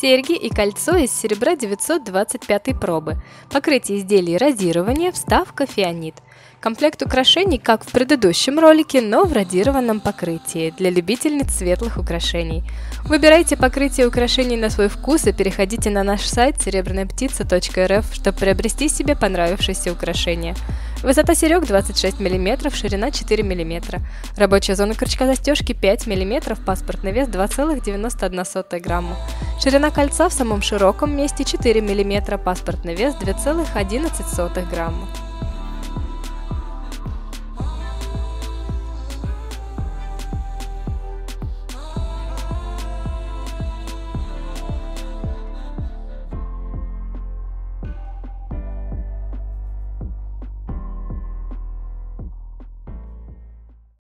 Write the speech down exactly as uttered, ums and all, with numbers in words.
Серьги и кольцо из серебра девятьсот двадцать пятой пробы. Покрытие изделий радирование, вставка фианит. Комплект украшений, как в предыдущем ролике, но в радированном покрытии, для любительниц светлых украшений. Выбирайте покрытие украшений на свой вкус и переходите на наш сайт серебряная птица точка эр эф, чтобы приобрести себе понравившееся украшение. Высота серег двадцать шесть миллиметров, ширина четыре миллиметра. Рабочая зона крючка застежки пять миллиметров, паспортный вес два целых девяносто одна сотая грамма. Ширина кольца в самом широком месте четыре миллиметра, паспортный вес две целых одиннадцать сотых грамма.